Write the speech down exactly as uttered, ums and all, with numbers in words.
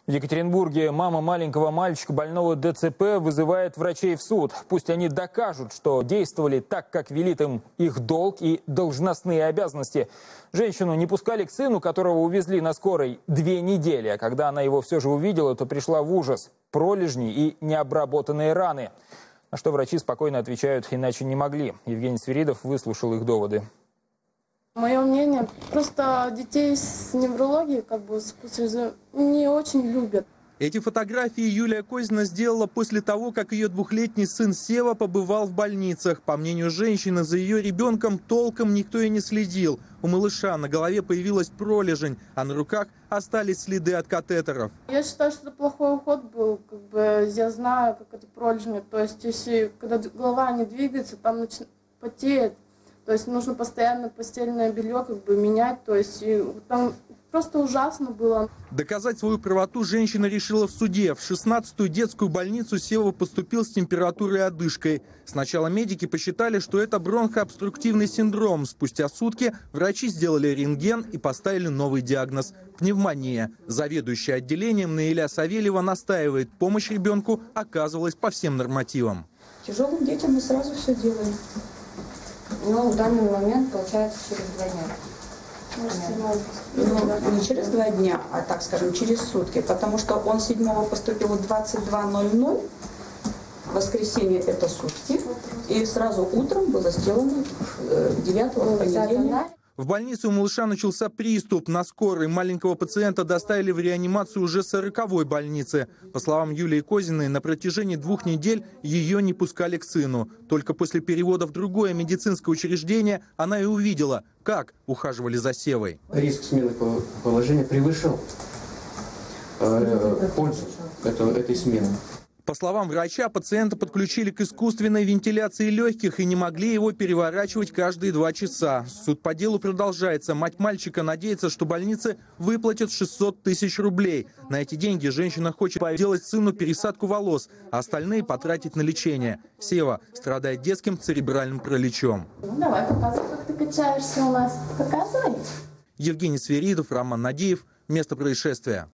В Екатеринбурге мама маленького мальчика, больного ДЦП, вызывает врачей в суд. Пусть они докажут, что действовали так, как велит им их долг и должностные обязанности. Женщину не пускали к сыну, которого увезли на скорой две недели. А когда она его все же увидела, то пришла в ужас. Пролежни и необработанные раны. На что врачи спокойно отвечают, иначе не могли. Евгений Свиридов выслушал их доводы. Мое мнение, просто детей с неврологией, как бы, не очень любят. Эти фотографии Юлия Козина сделала после того, как ее двухлетний сын Сева побывал в больницах. По мнению женщины, за ее ребенком толком никто и не следил. У малыша на голове появилась пролежень, а на руках остались следы от катетеров. Я считаю, что это плохой уход был. Как бы, я знаю, как это пролежни. То есть, если когда голова не двигается, там начинает потеет. То есть нужно постоянно постельное белье как бы менять. То есть и там просто ужасно было. Доказать свою правоту женщина решила в суде. В шестнадцатую детскую больницу Сева поступил с температурой и одышкой. Сначала медики посчитали, что это бронхообструктивный синдром. Спустя сутки врачи сделали рентген и поставили новый диагноз – пневмония. Заведующая отделением Наиля Савельева настаивает, помощь ребенку оказывалась по всем нормативам. Тяжелым детям мы сразу все делаем. Но в данный момент получается через два дня. Ну, не через два дня, а так скажем, через сутки. Потому что он седьмого поступил в двадцать два ноль ноль. Воскресенье это сутки. И сразу утром было сделано девятого понедельника. В больнице у малыша начался приступ. На скорой маленького пациента доставили в реанимацию уже сороковой больницы. По словам Юлии Козиной, на протяжении двух недель ее не пускали к сыну. Только после перевода в другое медицинское учреждение она и увидела, как ухаживали за Севой. Риск смены положения превышал э, пользу этого, этой смены. По словам врача, пациента подключили к искусственной вентиляции легких и не могли его переворачивать каждые два часа. Суд по делу продолжается. Мать мальчика надеется, что больнице выплатят шестьсот тысяч рублей. На эти деньги женщина хочет сделать сыну пересадку волос, а остальные потратить на лечение. Сева страдает детским церебральным параличом. Ну, давай, показывай, как ты качаешься у нас. Показывай. Евгений Свиридов, Роман Надеев. Место происшествия.